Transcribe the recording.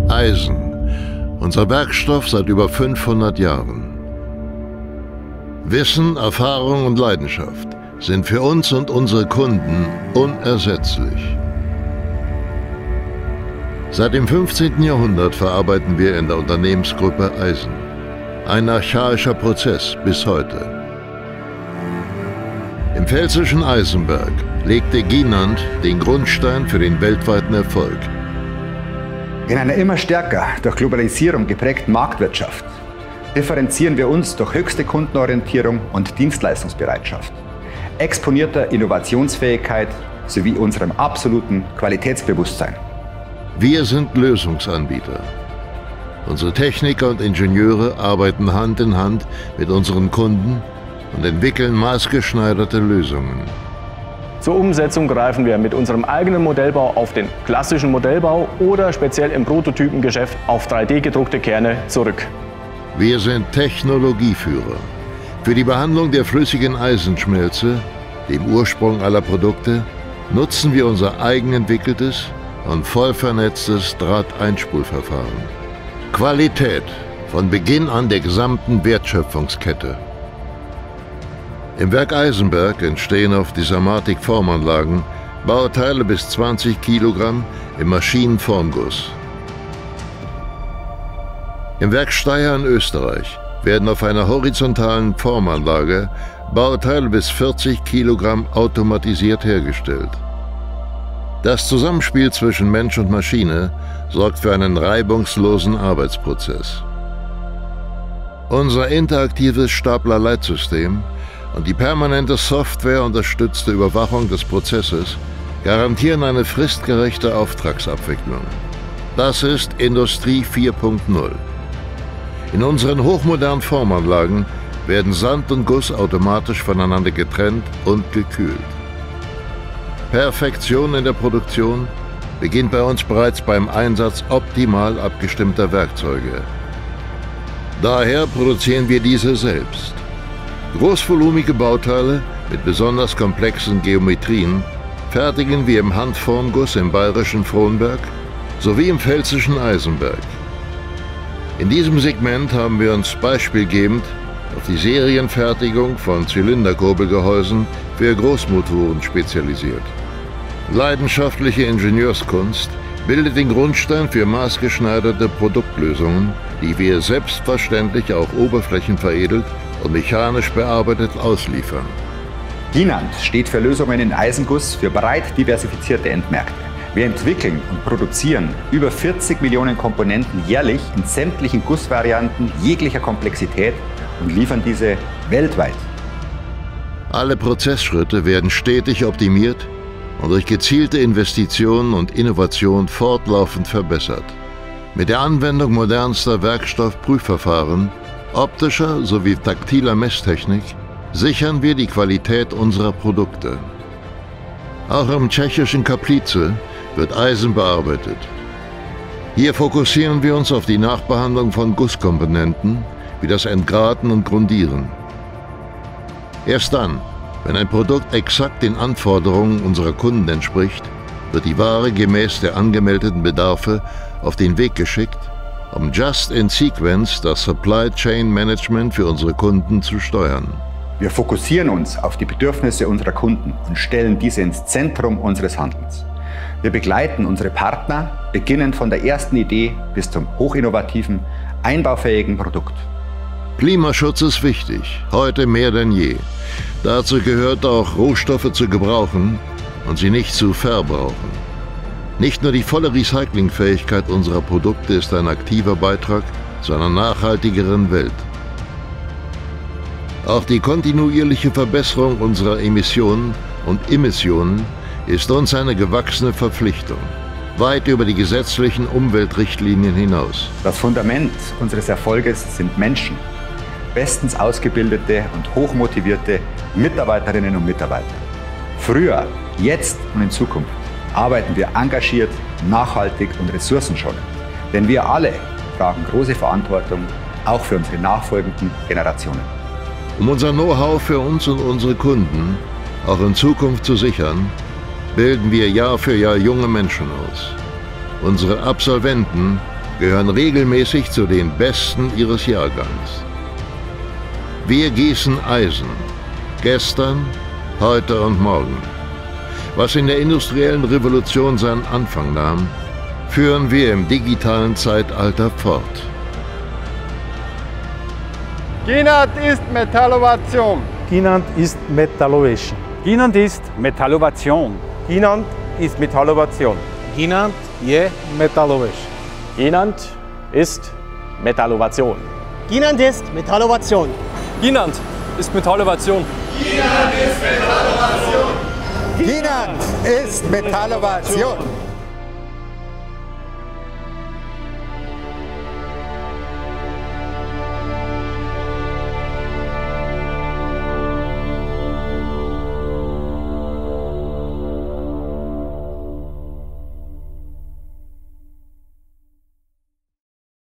Eisen, unser Werkstoff seit über 500 Jahren. Wissen, Erfahrung und Leidenschaft sind für uns und unsere Kunden unersetzlich. Seit dem 15. Jahrhundert verarbeiten wir in der Unternehmensgruppe Eisen. Ein archaischer Prozess bis heute. Im pfälzischen Eisenberg legte Ginand den Grundstein für den weltweiten Erfolg. In einer immer stärker durch Globalisierung geprägten Marktwirtschaft differenzieren wir uns durch höchste Kundenorientierung und Dienstleistungsbereitschaft, exponierter Innovationsfähigkeit sowie unserem absoluten Qualitätsbewusstsein. Wir sind Lösungsanbieter. Unsere Techniker und Ingenieure arbeiten Hand in Hand mit unseren Kunden und entwickeln maßgeschneiderte Lösungen. Zur Umsetzung greifen wir mit unserem eigenen Modellbau auf den klassischen Modellbau oder speziell im Prototypengeschäft auf 3D-gedruckte Kerne zurück. Wir sind Technologieführer. Für die Behandlung der flüssigen Eisenschmelze, dem Ursprung aller Produkte, nutzen wir unser eigenentwickeltes und voll vernetztes Drahteinspulverfahren. Qualität von Beginn an der gesamten Wertschöpfungskette. Im Werk Eisenberg entstehen auf Disamatic-Formanlagen Bauteile bis 20 Kilogramm im Maschinenformguss. Im Werk Steyr in Österreich werden auf einer horizontalen Formanlage Bauteile bis 40 Kilogramm automatisiert hergestellt. Das Zusammenspiel zwischen Mensch und Maschine sorgt für einen reibungslosen Arbeitsprozess. Unser interaktives Staplerleitsystem und die permanente softwareunterstützte Überwachung des Prozesses garantieren eine fristgerechte Auftragsabwicklung. Das ist Industrie 4.0. In unseren hochmodernen Formanlagen werden Sand und Guss automatisch voneinander getrennt und gekühlt. Perfektion in der Produktion beginnt bei uns bereits beim Einsatz optimal abgestimmter Werkzeuge. Daher produzieren wir diese selbst. Großvolumige Bauteile mit besonders komplexen Geometrien fertigen wir im Handformguss im bayerischen Frohnberg sowie im pfälzischen Eisenberg. In diesem Segment haben wir uns beispielgebend auf die Serienfertigung von Zylinderkurbelgehäusen für Großmotoren spezialisiert. Leidenschaftliche Ingenieurskunst bildet den Grundstein für maßgeschneiderte Produktlösungen, die wir selbstverständlich auch oberflächenveredelt und mechanisch bearbeitet ausliefern. Ginand steht für Lösungen in Eisenguss für breit diversifizierte Endmärkte. Wir entwickeln und produzieren über 40 Millionen Komponenten jährlich in sämtlichen Gussvarianten jeglicher Komplexität und liefern diese weltweit. Alle Prozessschritte werden stetig optimiert und durch gezielte Investitionen und Innovation fortlaufend verbessert. Mit der Anwendung modernster Werkstoffprüfverfahren, optischer sowie taktiler Messtechnik sichern wir die Qualität unserer Produkte. Auch im tschechischen Kaplice wird Eisen bearbeitet. Hier fokussieren wir uns auf die Nachbehandlung von Gusskomponenten wie das Entgraten und Grundieren. Erst dann, wenn ein Produkt exakt den Anforderungen unserer Kunden entspricht, wird die Ware gemäß der angemeldeten Bedarfe auf den Weg geschickt, um just in sequence das Supply Chain Management für unsere Kunden zu steuern. Wir fokussieren uns auf die Bedürfnisse unserer Kunden und stellen diese ins Zentrum unseres Handelns. Wir begleiten unsere Partner, beginnend von der ersten Idee bis zum hochinnovativen, einbaufähigen Produkt. Klimaschutz ist wichtig, heute mehr denn je. Dazu gehört auch, Rohstoffe zu gebrauchen und sie nicht zu verbrauchen. Nicht nur die volle Recyclingfähigkeit unserer Produkte ist ein aktiver Beitrag zu einer nachhaltigeren Welt. Auch die kontinuierliche Verbesserung unserer Emissionen und Immissionen ist uns eine gewachsene Verpflichtung, weit über die gesetzlichen Umweltrichtlinien hinaus. Das Fundament unseres Erfolges sind Menschen, bestens ausgebildete und hochmotivierte Mitarbeiterinnen und Mitarbeiter. Früher, jetzt und in Zukunft arbeiten wir engagiert, nachhaltig und ressourcenschonend. Denn wir alle tragen große Verantwortung, auch für unsere nachfolgenden Generationen. Um unser Know-how für uns und unsere Kunden auch in Zukunft zu sichern, bilden wir Jahr für Jahr junge Menschen aus. Unsere Absolventen gehören regelmäßig zu den Besten ihres Jahrgangs. Wir gießen Eisen, gestern, heute und morgen. Was in der industriellen Revolution seinen Anfang nahm, führen wir im digitalen Zeitalter fort. Ginat ist Metallovation. Ginat ist Metallovation. Ginat ist Metallovation. Ginat ist Metallovation. Ginat je Metallovation. Ginat ist Metallovation. Ginat ist Metallovation. Ginat ist Metallovation. Ginat ist Metallovation.